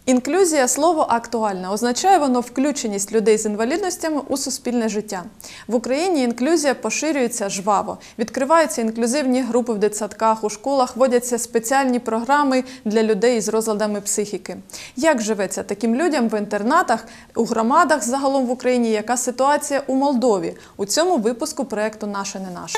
Інклюзія – слово актуальне. Означає воно включеність людей з інвалідностями у суспільне життя. В Україні інклюзія поширюється жваво. Відкриваються інклюзивні групи в дитсадках, у школах вводяться спеціальні програми для людей з розладами психіки. Як живеться таким людям в інтернатах, у громадах загалом в Україні, яка ситуація у Молдові? У цьому випуску проєкту «Наше не наше».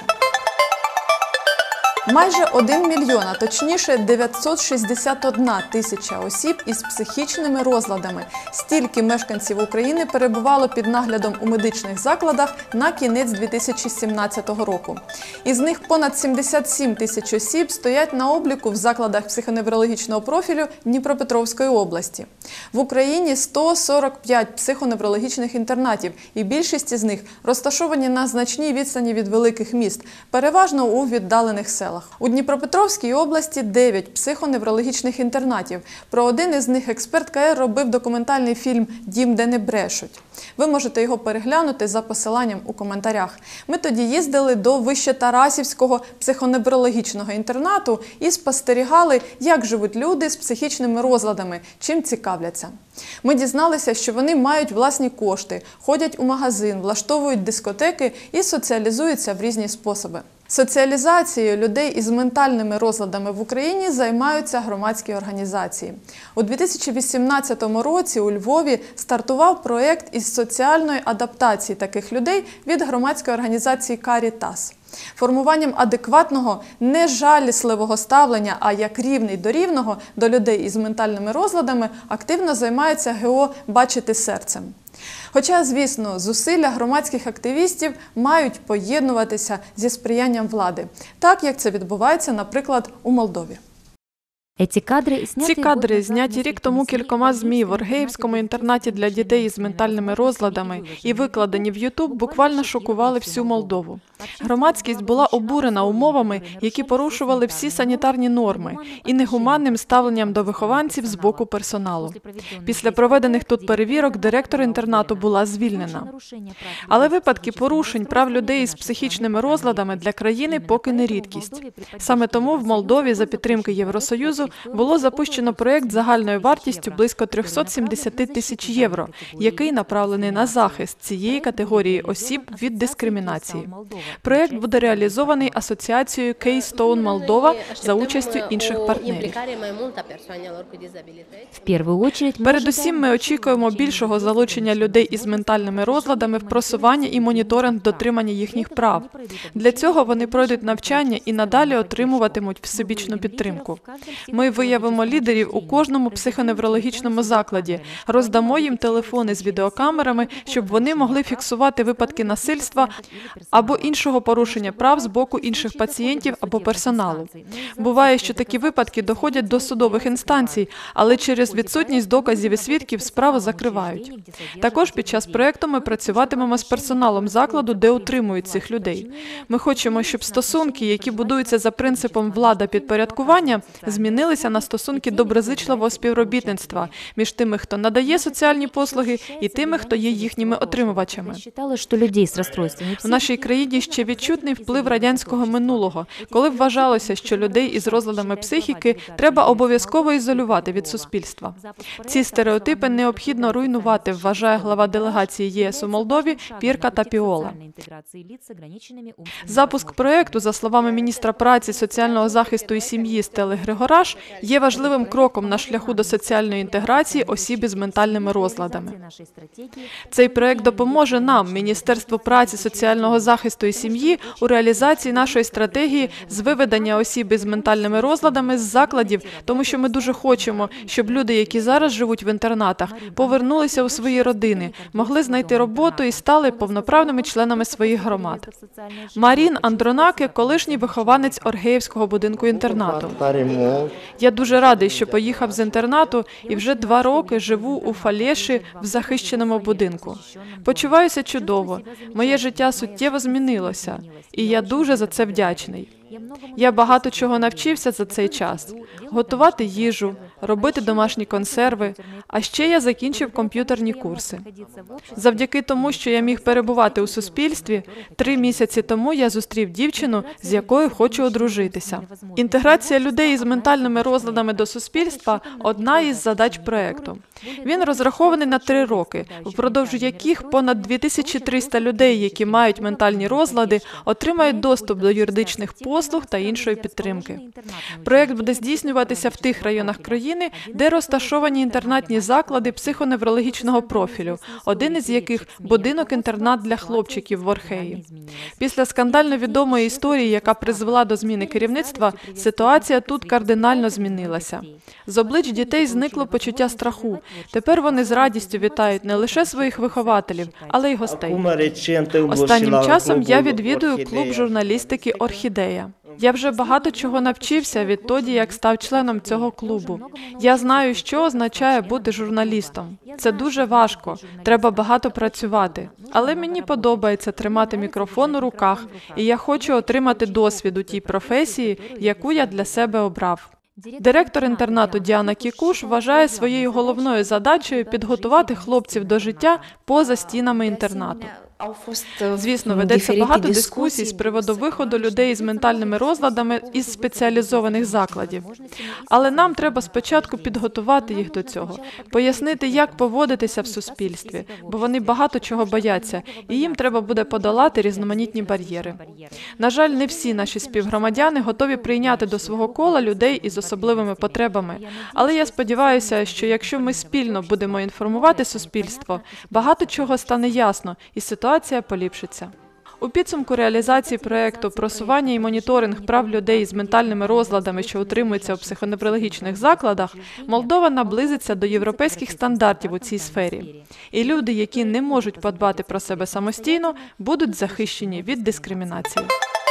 Майже 1 мільйон, а точніше 961 тисяча осіб із психічними розладами. Стільки мешканців України перебувало під наглядом у медичних закладах на кінець 2017 року. Із них понад 77 тисяч осіб стоять на обліку в закладах психоневрологічного профілю Дніпропетровської області. В Україні 145 психоневрологічних інтернатів, і більшість із них розташовані на значній відстані від великих міст, переважно у віддалених селах. У Дніпропетровській області 9 психоневрологічних інтернатів. Про один із них експерт КР робив документальний фільм «Дім, де не брешуть». Ви можете його переглянути за посиланням у коментарях. Ми тоді їздили до Вищетарасівського психоневрологічного інтернату і спостерігали, як живуть люди з психічними розладами, чим цікавляться. Ми дізналися, що вони мають власні кошти, ходять у магазин, влаштовують дискотеки і соціалізуються в різні способи. Соціалізацією людей із ментальними розладами в Україні займаються громадські організації. У 2018 році у Львові стартував проєкт із соціальної адаптації таких людей від громадської організації «Карітас». Формуванням адекватного, не жалісливого ставлення, а як рівний до рівного до людей із ментальними розладами активно займається ГО «Бачити серцем». Хоча, звісно, зусилля громадських активістів мають поєднуватися зі сприянням влади, так як це відбувається, наприклад, у Молдові. Ці кадри зняті рік тому кількома ЗМІ в Оргеївському інтернаті для дітей із ментальними розладами і викладені в YouTube, буквально шокували всю Молдову. Громадськість була обурена умовами, які порушували всі санітарні норми, і негуманним ставленням до вихованців з боку персоналу. Після проведених тут перевірок директор інтернату була звільнена. Але випадки порушень прав людей із психічними розладами для країни поки не рідкість. Саме тому в Молдові за підтримки Євросоюзу було запущено проєкт загальною вартістю близько 370 тисяч євро, який направлений на захист цієї категорії осіб від дискримінації. Проєкт буде реалізований асоціацією Keystone Молдова за участю інших партнерів. Передусім, ми очікуємо більшого залучення людей із ментальними розладами в просування і моніторинг дотримання їхніх прав. Для цього вони пройдуть навчання і надалі отримуватимуть всебічну підтримку. Ми виявимо лідерів у кожному психоневрологічному закладі, роздамо їм телефони з відеокамерами, щоб вони могли фіксувати випадки насильства або іншого порушення прав з боку інших пацієнтів або персоналу. Буває, що такі випадки доходять до судових інстанцій, але через відсутність доказів і свідків справу закривають. Також під час проєкту ми працюватимемо з персоналом закладу, де утримують цих людей. Ми хочемо, щоб стосунки, які будуються за принципом влада-підпорядкування, змінилися на стосунки доброзичливого співробітництва між тими, хто надає соціальні послуги, і тими, хто є їхніми отримувачами. В нашій країні ще відчутний вплив радянського минулого, коли вважалося, що людей із розладами психіки треба обов'язково ізолювати від суспільства. Ці стереотипи необхідно руйнувати, вважає глава делегації ЄС у Молдові Пірка Тапіола. Запуск проєкту, за словами міністра праці, соціального захисту і сім'ї Стели Григораш, є важливим кроком на шляху до соціальної інтеграції осіб із ментальними розладами. Цей проєкт допоможе нам, Міністерству праці, соціального захисту і сім'ї, у реалізації нашої стратегії з виведення осіб із ментальними розладами з закладів, тому що ми дуже хочемо, щоб люди, які зараз живуть в інтернатах, повернулися у свої родини, могли знайти роботу і стали повноправними членами своїх громад. Марін Андронаке – колишній вихованець Оргеївського будинку-інтернату. Я дуже радий, що поїхав з інтернату і вже 2 роки живу у Фалєші в захищеному будинку. Почуваюся чудово, моє життя суттєво змінилося, і я дуже за це вдячний. Я багато чого навчився за цей час. Готувати їжу, робити домашні консерви, а ще я закінчив комп'ютерні курси. Завдяки тому, що я міг перебувати у суспільстві, 3 місяці тому я зустрів дівчину, з якою хочу одружитися. Інтеграція людей із ментальними розладами до суспільства – одна із задач проєкту. Він розрахований на 3 роки, впродовж яких понад 2300 людей, які мають ментальні розлади, отримають доступ до юридичних послуг та іншої підтримки. Проєкт буде здійснюватися в тих районах країни, де розташовані інтернатні заклади психоневрологічного профілю, один із яких – будинок-інтернат для хлопчиків в Орхеї. Після скандально відомої історії, яка призвела до зміни керівництва, ситуація тут кардинально змінилася. З облич дітей зникло почуття страху. Тепер вони з радістю вітають не лише своїх вихователів, але й гостей. Останнім часом я відвідую клуб журналістики «Орхідея». Я вже багато чого навчився відтоді, як став членом цього клубу. Я знаю, що означає бути журналістом. Це дуже важко, треба багато працювати. Але мені подобається тримати мікрофон у руках, і я хочу отримати досвід у тій професії, яку я для себе обрав. Директор інтернату Діана Кікуш вважає своєю головною задачею підготувати хлопців до життя поза стінами інтернату. Звісно, ведеться багато дискусій з приводу виходу людей з ментальними розладами із спеціалізованих закладів. Але нам треба спочатку підготувати їх до цього, пояснити, як поводитися в суспільстві, бо вони багато чого бояться, і їм треба буде подолати різноманітні бар'єри. На жаль, не всі наші співгромадяни готові прийняти до свого кола людей із особливими потребами. Але я сподіваюся, що якщо ми спільно будемо інформувати суспільство, багато чого стане ясно, і ситуація поліпшиться. У підсумку реалізації проєкту «Просування і моніторинг прав людей з ментальними розладами, що утримуються у психоневрологічних закладах», Молдова наблизиться до європейських стандартів у цій сфері. І люди, які не можуть подбати про себе самостійно, будуть захищені від дискримінації.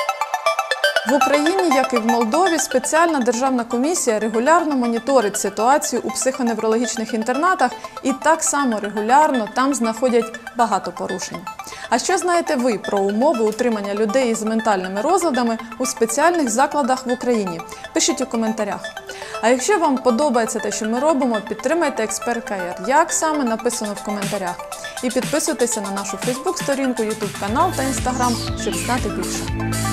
В Україні, як і в Молдові, спеціальна державна комісія регулярно моніторить ситуацію у психоневрологічних інтернатах і так само регулярно там знаходять багато порушень. А що знаєте ви про умови утримання людей із ментальними розладами у спеціальних закладах в Україні? Пишіть у коментарях. А якщо вам подобається те, що ми робимо, підтримайте Експерт КР. Як саме, написано в коментарях. І підписуйтеся на нашу Фейсбук-сторінку, Ютуб-канал та Інстаграм, щоб знати більше.